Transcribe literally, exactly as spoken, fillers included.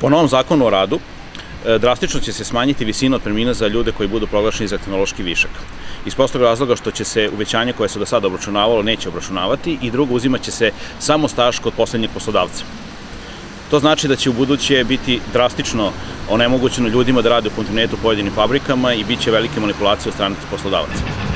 Po novom zakonu o radu, drastično će se smanjiti visina otpremnina za ljude koji budu proglašeni za tehnološki višak. Iz prostog razloga što će se uvećanje koje se do sada obračunavalo neće obračunavati i drugo, uzimat će se samo staž kod poslednjeg poslodavca. To znači da će u buduće biti drastično onemogućeno ljudima da rade u kontinuitetu u pojedinim fabrikama i bit će velike manipulacije od strane poslodavaca.